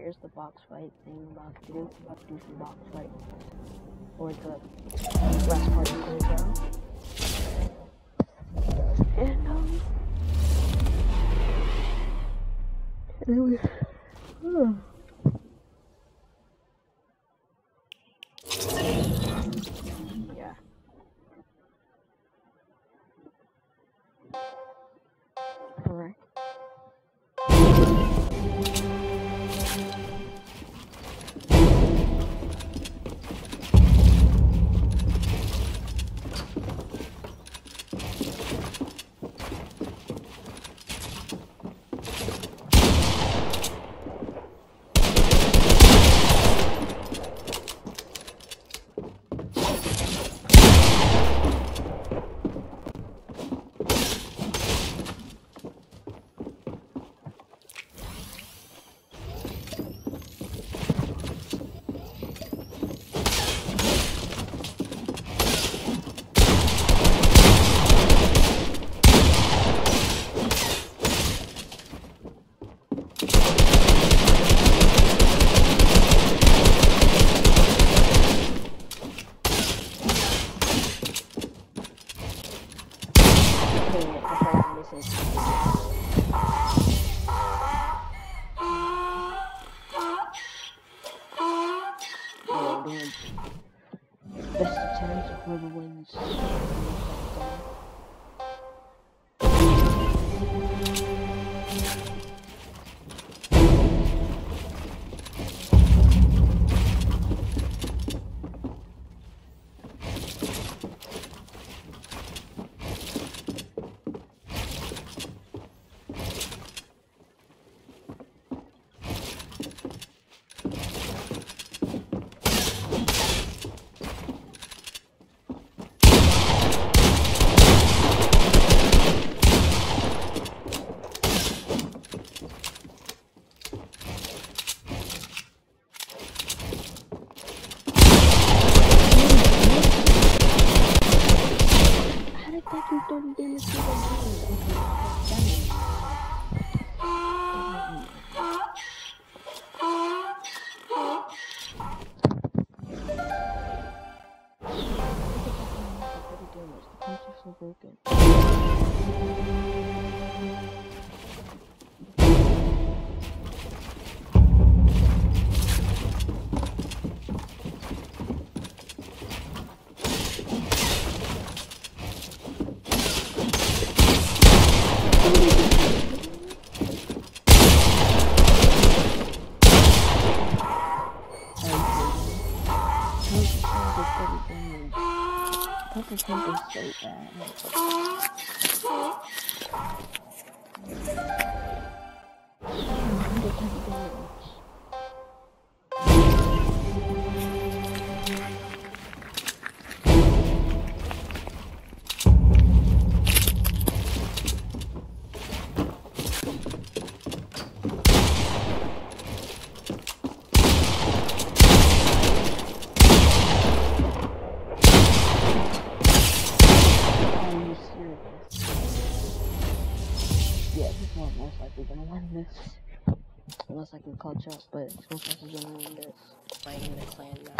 here's the box fight thing I'm about to do. I'm about to do some box fight for the last part of the video. And anyway, yeah. Alright. Best of 10, so whoever wins. Broken. Purple pink is so bad. Yeah, this one most likely gonna win this. Unless I can catch up, but it's most likely gonna win this. Fighting the clan now.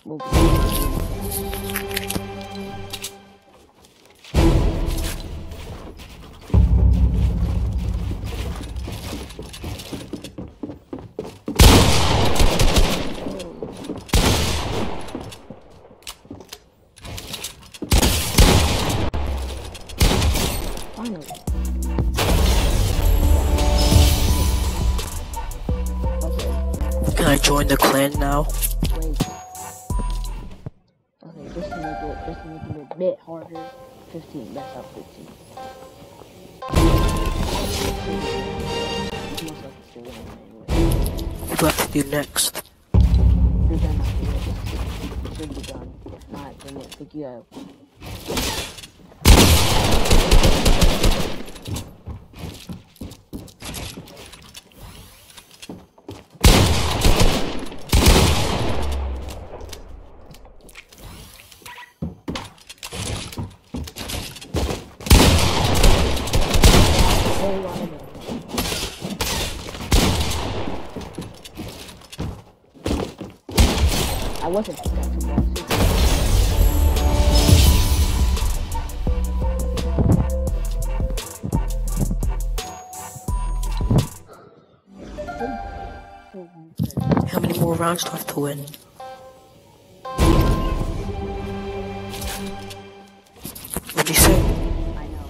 We'll be finally. Can I join the clan now? Wait. Okay, just to make it a bit harder. 15. That's up 15. Most likely still winning anyway. What do I have to do next? You're done after this. It should be done. If not, then it pick you up. I wasn't expecting that. How many more rounds do I have to win? What'd you say? I know.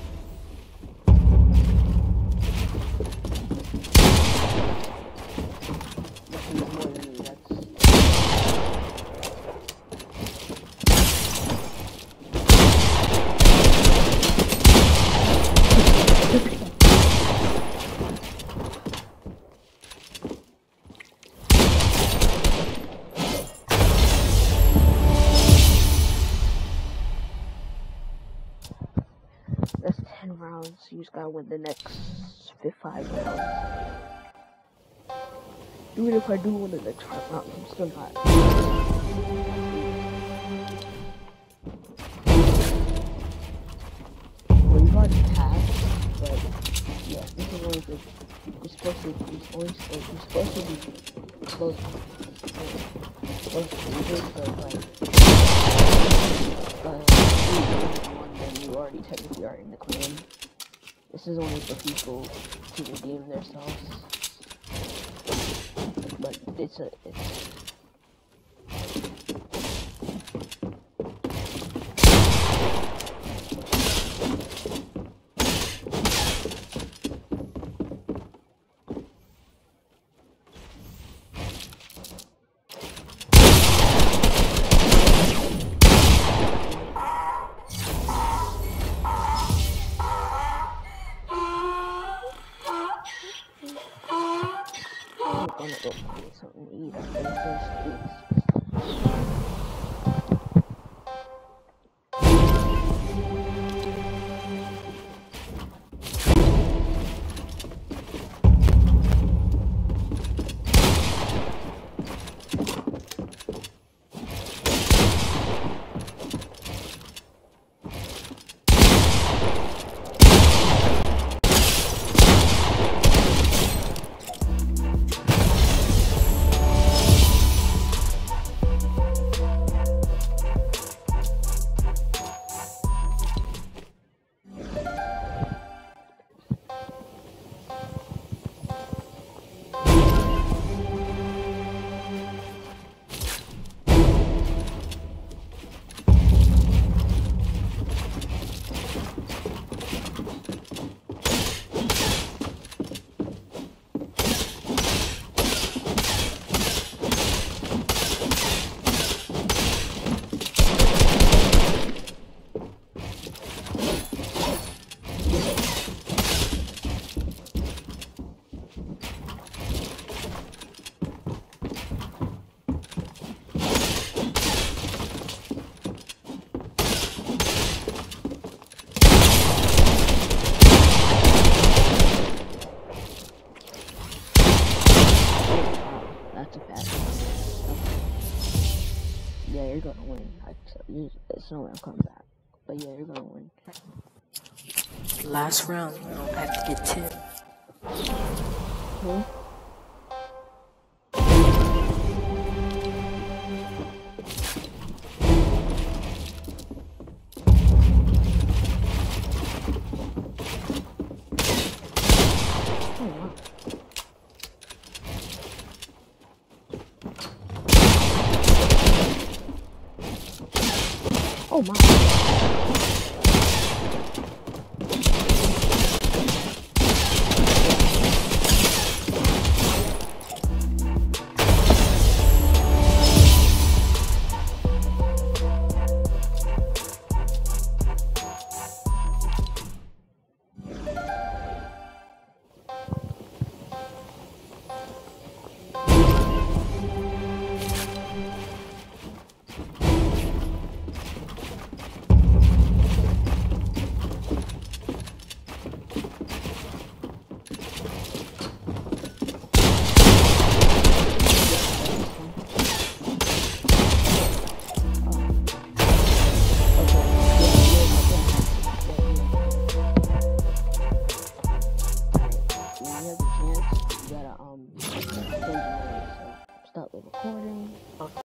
This is more than me. That's. That's 10 rounds. You just gotta win the next 5 rounds. Even if I do win the next 5 rounds, I'm still not. Well, you've already passed, but yeah, this is only the. You're supposed to be close. Close then you already technically are in the clan. This is only for people to redeem themselves. But it's I'm gonna go find something to eat after this. Yeah, you're gonna win. It's no way I'm coming back. But yeah, you're gonna win. Last round, I have to get 10. Oh my.